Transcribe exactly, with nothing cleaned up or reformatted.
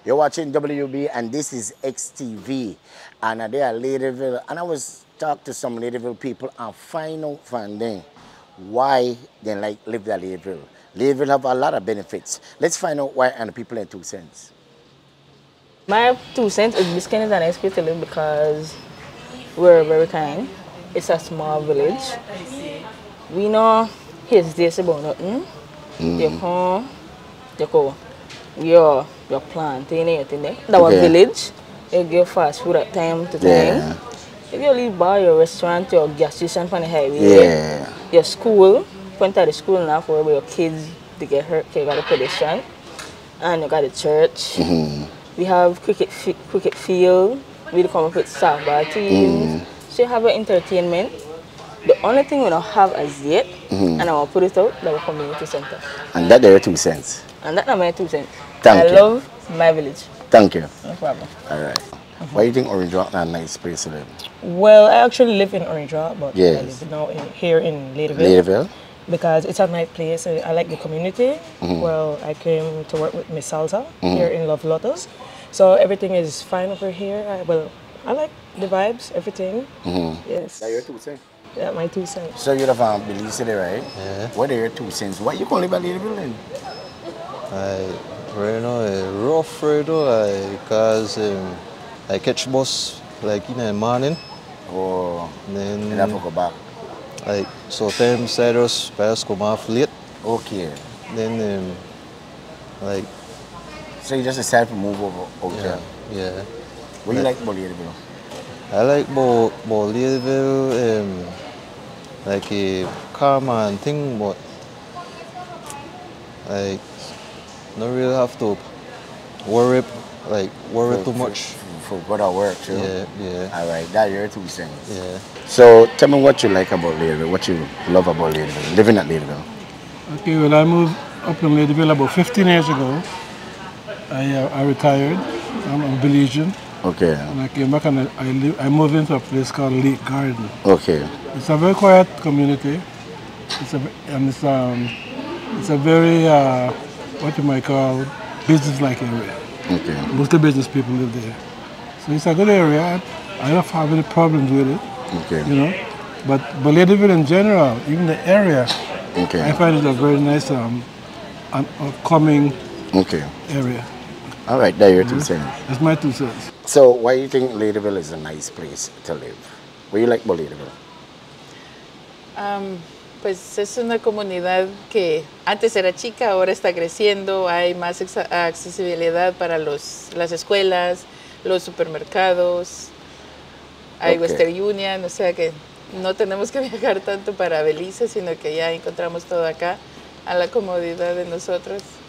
You're watching W B and this is X T V. And uh, they are Ladyville. And I was talk to some Ladyville people and find out from them why they like live at Ladyville. Ladyville have a lot of benefits. Let's find out why and the people in two cents. My two cents is Biscayne is a nice place to live because we're very kind. It's a small village. We know hesitate about nothing. Mm. You come, you go. Your your planting anything there. That was Okay. village. You give fast food at time to time. Yeah. If you leave bar, your restaurant, your gas station from the highway, Yeah. your school, point out the school now for where your kids they get hurt, you got the pedestrian, and you got the church. Mm-hmm. We have cricket fi cricket field. We come up with softball teams. Mm. So you have your entertainment. The only thing we don't have as yet, Mm-hmm. and I will put it out, that our community center. And that there are two cents. And that's not my two cents. Thank I you. love my village. Thank you. No problem. All right. Why do you think Orange Rock is a nice place to live? Well, I actually live in Orange Rock, but Yes. I live now in, here in Ladyville. Ladyville? Because it's a nice place. I I like the community. Mm-hmm. Well, I came to work with Miss Salsa here in Love Lotus. So everything is fine over here. I, well, I like the vibes, everything. Mm-hmm. Yes. That your two cents. Yeah, my two cents. So you're from Belize City, right? Yeah. What are your two cents? Why you can't live at Ladyville then? I right now uh, rough right now uh, because um, I catch bus like in the morning. Or And then you have to go back? like sometimes I just I just come off late. Okay. Then um, like So you just decided to move over out yeah, here. yeah. What do you like about Ladyville? I like about about Ladyville, um, like a calm and thing, but like not really have to worry like worry too much. For, for better work, too? Yeah, yeah, All right, that your two cents. yeah. So tell me what you like about Ladyville, what you love about Ladyville, living at Ladyville. Okay, well, I moved up in Ladyville about fifteen years ago. I, uh, I retired. I'm a Belizean. Okay. And I came back and I, I, live, I moved into a place called Lake Garden. Okay. It's a very quiet community. It's a, and it's, um, it's a very, uh, what you might call, business-like area. Okay. Mostly business people live there. So it's a good area. I don't have any problems with it, Okay. you know. But, but Ladyville in general, even the area, Okay. I find it a very nice, um, um, upcoming Okay. area. All right, that your two cents. That's my two cents. So why do you think Ladyville is a nice place to live? What do you like about Ladyville? Am, pues es una comunidad que antes era chica, ahora está creciendo, hay más exa- accesibilidad para los, las escuelas, los supermercados, hay Ok. Western Union, o sea que no tenemos que viajar tanto para Belice, sino que ya encontramos todo acá a la comodidad de nosotros.